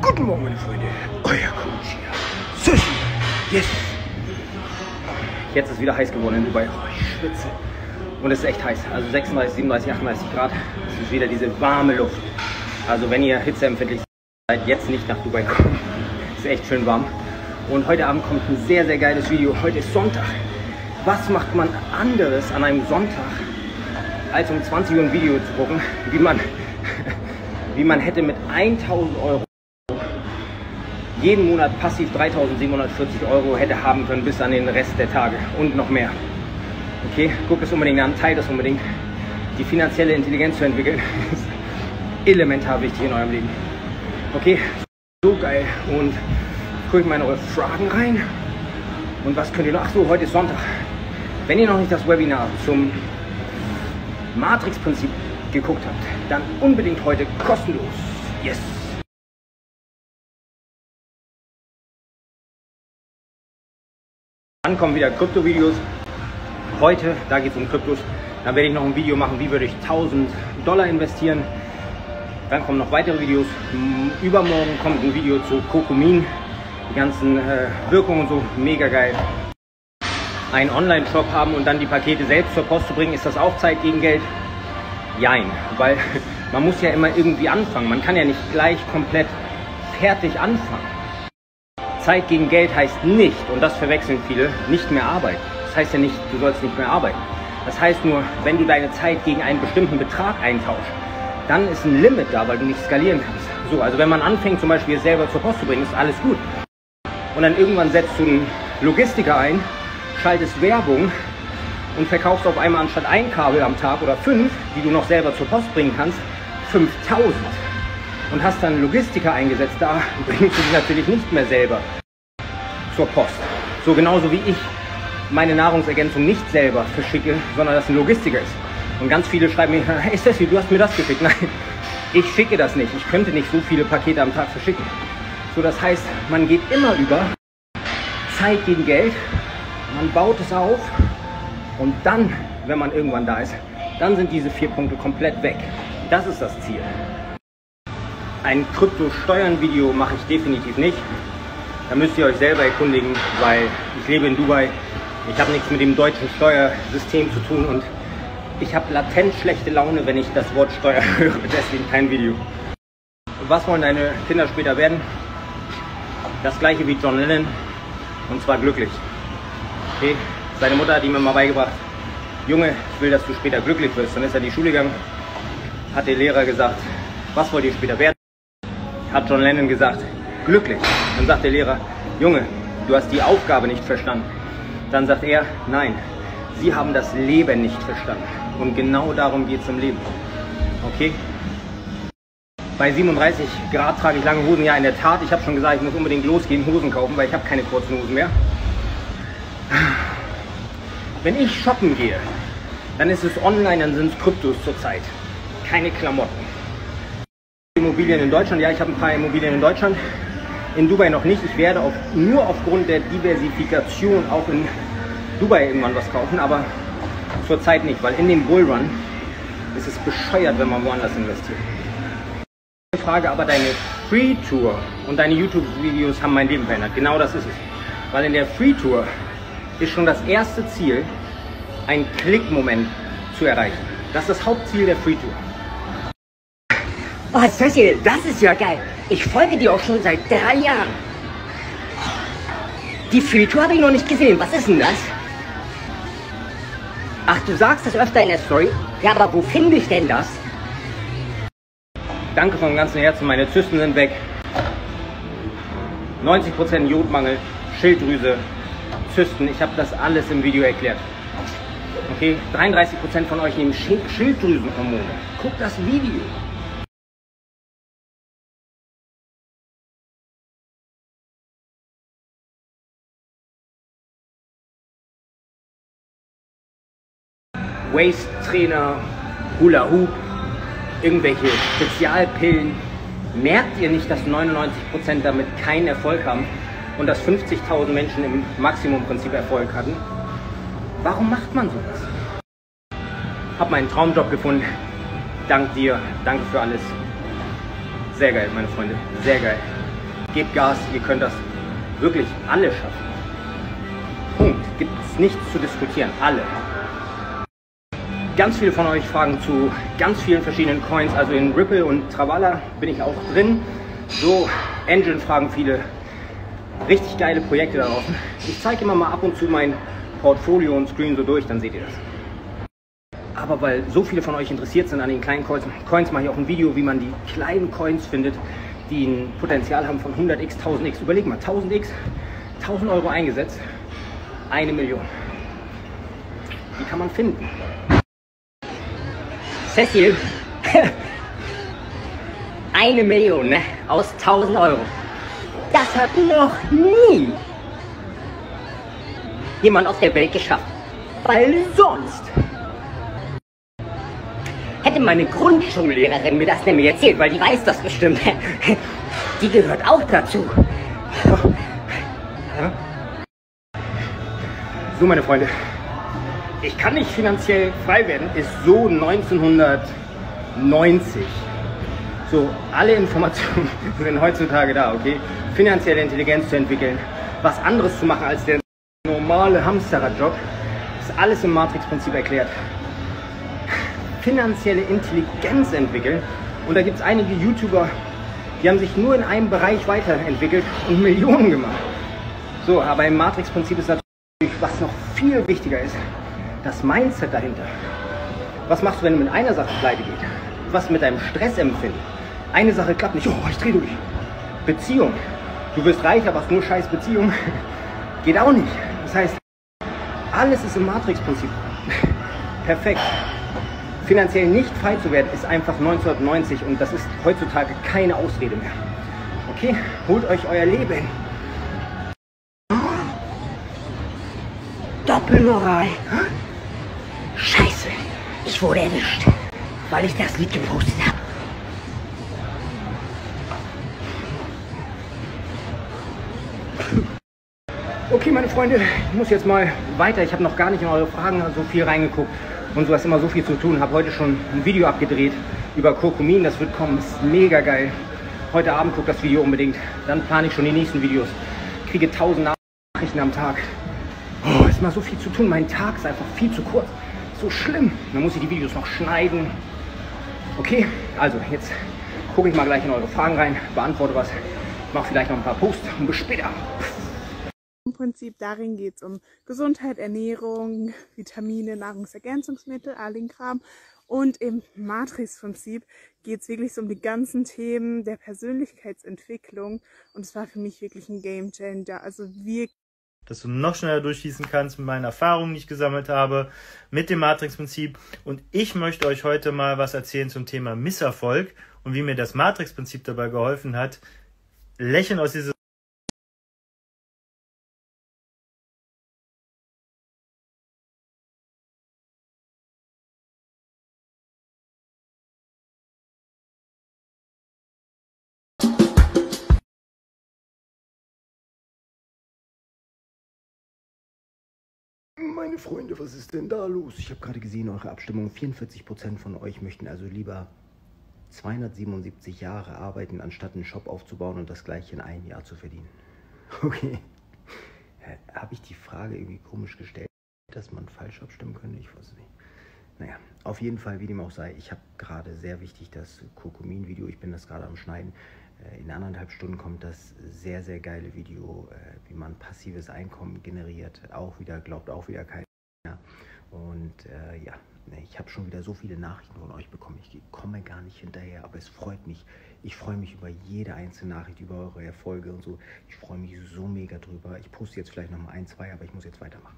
Guten Morgen, meine Freunde. Euer Coach hier. Sushi. Yes. Jetzt ist wieder heiß geworden in Dubai. Oh, ich schwitze. Und es ist echt heiß. Also 36, 37, 38 Grad. Es ist wieder diese warme Luft. Also wenn ihr hitzeempfindlich seid, jetzt nicht nach Dubai kommen. Es ist echt schön warm. Und heute Abend kommt ein sehr, sehr geiles Video. Heute ist Sonntag. Was macht man anderes an einem Sonntag, als um 20 Uhr ein Video zu gucken, wie man hätte mit 1000 Euro jeden Monat passiv 3740 Euro hätte haben können bis an den Rest der Tage und noch mehr. Okay, guckt es unbedingt an, teilt es unbedingt. Die finanzielle Intelligenz zu entwickeln ist elementar wichtig in eurem Leben. Okay, so geil. Und gucke ich mal in eure Fragen rein. Und was könnt ihr noch? Ach so, heute ist Sonntag. Wenn ihr noch nicht das Webinar zum Matrix-Prinzip geguckt habt, dann unbedingt heute kostenlos. Yes! Dann kommen wieder Krypto-Videos. Heute, da geht es um Kryptos. Dann werde ich noch ein Video machen, wie würde ich $1000 investieren. Dann kommen noch weitere Videos. Übermorgen kommt ein Video zu Kokumin. Die ganzen Wirkungen und so, mega geil. Einen Online-Shop haben und dann die Pakete selbst zur Post zu bringen, ist das auch Zeit gegen Geld? Jein, weil man muss ja immer irgendwie anfangen. Man kann ja nicht gleich komplett fertig anfangen. Zeit gegen Geld heißt nicht, und das verwechseln viele, nicht mehr arbeiten. Das heißt ja nicht, du sollst nicht mehr arbeiten. Das heißt nur, wenn du deine Zeit gegen einen bestimmten Betrag eintauschst, dann ist ein Limit da, weil du nicht skalieren kannst. So, also wenn man anfängt, zum Beispiel es selber zur Post zu bringen, ist alles gut. Und dann irgendwann setzt du einen Logistiker ein, schaltest Werbung und verkaufst auf einmal anstatt ein Kabel am Tag oder 5, die du noch selber zur Post bringen kannst, 5000. Und hast dann einen Logistiker eingesetzt, da bringst du dich natürlich nicht mehr selber zur Post. So genauso wie ich meine Nahrungsergänzung nicht selber verschicke, sondern dass ein Logistiker ist. Und ganz viele schreiben mir, hey Steffi, du hast mir das geschickt. Nein, ich schicke das nicht. Ich könnte nicht so viele Pakete am Tag verschicken. So, das heißt, man geht immer über Zeit gegen Geld, man baut es auf und dann, wenn man irgendwann da ist, dann sind diese 4 Punkte komplett weg. Das ist das Ziel. Ein Krypto-Steuern-Video mache ich definitiv nicht. Da müsst ihr euch selber erkundigen, weil ich lebe in Dubai. Ich habe nichts mit dem deutschen Steuersystem zu tun und ich habe latent schlechte Laune, wenn ich das Wort Steuer höre. Deswegen kein Video. Was wollen deine Kinder später werden? Das gleiche wie John Lennon, und zwar glücklich. Okay? Seine Mutter hat ihm immer beigebracht, Junge, ich will, dass du später glücklich wirst. Dann ist er in die Schule gegangen, hat der Lehrer gesagt, was wollt ihr später werden? Hat John Lennon gesagt, glücklich. Dann sagt der Lehrer, Junge, du hast die Aufgabe nicht verstanden. Dann sagt er, nein, Sie haben das Leben nicht verstanden. Und genau darum geht es im Leben. Okay? Bei 37 Grad trage ich lange Hosen. Ja, in der Tat, ich habe schon gesagt, ich muss unbedingt losgehen, Hosen kaufen, weil ich habe keine kurzen Hosen mehr. Wenn ich shoppen gehe, dann ist es online, dann sind es Kryptos zurzeit. Keine Klamotten. Immobilien in Deutschland, ja, ich habe ein paar Immobilien in Deutschland. In Dubai noch nicht. Ich werde nur aufgrund der Diversifikation auch in Dubai irgendwann was kaufen, aber zurzeit nicht, weil in dem Bullrun ist es bescheuert, wenn man woanders investiert. Frage, aber deine Free Tour und deine YouTube-Videos haben mein Leben verändert. Genau das ist es. Weil in der Free Tour ist schon das erste Ziel, einen Klickmoment zu erreichen. Das ist das Hauptziel der Free Tour. Oh, Cecil, das ist ja geil. Ich folge dir auch schon seit 3 Jahren. Die Free Tour habe ich noch nicht gesehen. Was ist denn das? Ach, du sagst das öfter in der Story? Ja, aber wo finde ich denn das? Danke vom ganzen Herzen, meine Zysten sind weg. 90% Jodmangel, Schilddrüse, Zysten, ich habe das alles im Video erklärt. Okay, 33% von euch nehmen Schilddrüsenhormone. Guckt das Video. Waist-Trainer, Hula-Hoop, irgendwelche Spezialpillen. Merkt ihr nicht, dass 99% damit keinen Erfolg haben und dass 50.000 Menschen im Maximumprinzip Erfolg hatten? Warum macht man sowas? Hab meinen Traumjob gefunden. Dank dir, danke für alles. Sehr geil, meine Freunde, sehr geil. gebt Gas, ihr könnt das wirklich alle schaffen. Punkt. Gibt es nichts zu diskutieren, alle. Ganz viele von euch fragen zu ganz vielen verschiedenen Coins, also in Ripple und Travala bin ich auch drin. So, Engine fragen viele. Richtig geile Projekte da draußen. Ich zeige immer mal ab und zu mein Portfolio und screen so durch, dann seht ihr das. Aber weil so viele von euch interessiert sind an den kleinen Coins, mache ich auch ein Video, wie man die kleinen Coins findet, die ein Potenzial haben von 100x, 1000x. Überleg mal, 1000x, 1000 Euro eingesetzt, 1 Million. Die kann man finden. Cecil, 1 Million, ne? Aus 1000 Euro. Das hat noch nie jemand auf der Welt geschafft. Weil sonst hätte meine Grundschullehrerin mir das nämlich erzählt, weil die weiß das bestimmt. Die gehört auch dazu. So, meine Freunde, ich kann nicht finanziell frei werden, ist so 1990. So, alle Informationen sind heutzutage da, okay? Finanzielle Intelligenz zu entwickeln, was anderes zu machen als der normale Hamsterradjob, ist alles im Matrix-Prinzip erklärt. Finanzielle Intelligenz entwickeln, und da gibt es einige YouTuber, die haben sich nur in einem Bereich weiterentwickelt und Millionen gemacht. So, aber im Matrix-Prinzip ist natürlich, was noch viel wichtiger ist, das Mindset dahinter. Was machst du, wenn du mit einer Sache pleite geht? Was mit deinem Stressempfinden? Eine Sache klappt nicht, oh, ich dreh durch. Beziehung. Du wirst reich, aber hast nur scheiß Beziehung. Geht auch nicht. Das heißt, alles ist im Matrix-Prinzip. Perfekt. Finanziell nicht frei zu werden, ist einfach 1990 und das ist heutzutage keine Ausrede mehr. Okay? Holt euch euer Leben. Doppelmoral. Scheiße, ich wurde erwischt, weil ich das Lied gepostet habe. Okay, meine Freunde, ich muss jetzt mal weiter. Ich habe noch gar nicht in eure Fragen so viel reingeguckt und so ist immer so viel zu tun. Habe heute schon ein Video abgedreht über Kurkumin. Das wird kommen, ist mega geil. Heute Abend guckt das Video unbedingt. Dann plane ich schon die nächsten Videos. Kriege 1000 Nachrichten am Tag. Oh, ist mal so viel zu tun. Mein Tag ist einfach viel zu kurz. So schlimm. Dann muss ich die Videos noch schneiden. Okay, also jetzt gucke ich mal gleich in eure Fragen rein, beantworte was, mache vielleicht noch ein paar Posts und bis später. Im Prinzip darin geht es um Gesundheit, Ernährung, Vitamine, Nahrungsergänzungsmittel, all den Kram. Und im Matrix-Prinzip geht es wirklich so um die ganzen Themen der Persönlichkeitsentwicklung. Und es war für mich wirklich ein Gamechanger. Also wirklich. Dass du noch schneller durchschießen kannst mit meinen Erfahrungen, die ich gesammelt habe, mit dem Matrix-Prinzip. Und ich möchte euch heute mal was erzählen zum Thema Misserfolg und wie mir das Matrix-Prinzip dabei geholfen hat, Lächeln aus dieser Meine Freunde, was ist denn da los? Ich habe gerade gesehen, eure Abstimmung, 44% von euch möchten also lieber 277 Jahre arbeiten, anstatt einen Shop aufzubauen und das gleiche in einem Jahr zu verdienen. Okay. Habe ich die Frage irgendwie komisch gestellt, dass man falsch abstimmen könnte? Ich weiß es nicht. Naja, auf jeden Fall, wie dem auch sei, ich habe gerade sehr wichtig das Kurkumin-Video, ich bin das gerade am Schneiden. In 1,5 Stunden kommt das sehr, sehr geile Video, wie man passives Einkommen generiert. Auch wieder, glaubt auch wieder keiner. Und ja, ich habe schon wieder so viele Nachrichten von euch bekommen. Ich komme gar nicht hinterher, aber es freut mich. Ich freue mich über jede einzelne Nachricht, über eure Erfolge und so. Ich freue mich so mega drüber. Ich poste jetzt vielleicht noch mal 1, 2, aber ich muss jetzt weitermachen.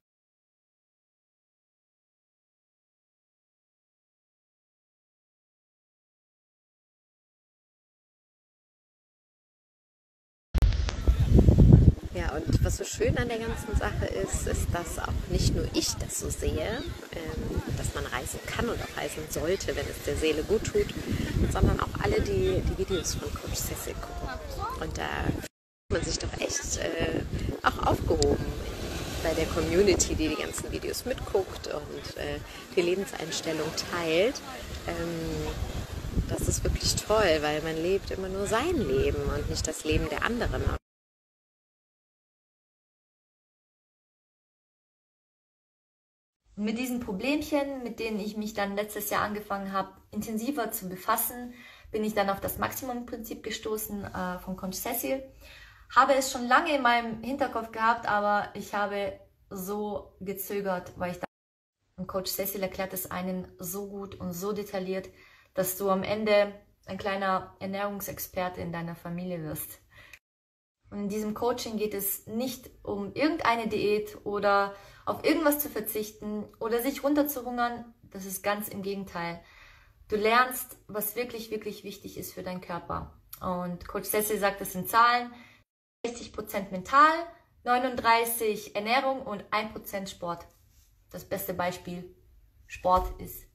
Ja, und was so schön an der ganzen Sache ist, ist, dass auch nicht nur ich das so sehe, dass man reisen kann und auch reisen sollte, wenn es der Seele gut tut, sondern auch alle, die die Videos von Coach Cecil gucken. Und da fühlt man sich doch echt auch aufgehoben bei der Community, die die ganzen Videos mitguckt und die Lebenseinstellung teilt. das ist wirklich toll, weil man lebt immer nur sein Leben und nicht das Leben der anderen. Mit diesen Problemchen, mit denen ich mich dann letztes Jahr angefangen habe, intensiver zu befassen, bin ich dann auf das Maximum-Prinzip gestoßen von Coach Cecil. Habe es schon lange in meinem Hinterkopf gehabt, aber ich habe so gezögert, weil ich dachte, und Coach Cecil erklärt es einen so gut und so detailliert, dass du am Ende ein kleiner Ernährungsexperte in deiner Familie wirst. Und in diesem Coaching geht es nicht um irgendeine Diät oder auf irgendwas zu verzichten oder sich runterzuhungern. Das ist ganz im Gegenteil. Du lernst, was wirklich, wirklich wichtig ist für deinen Körper. Und Coach Cecil sagt es in Zahlen: 60% mental, 39% Ernährung und 1% Sport. Das beste Beispiel: Sport ist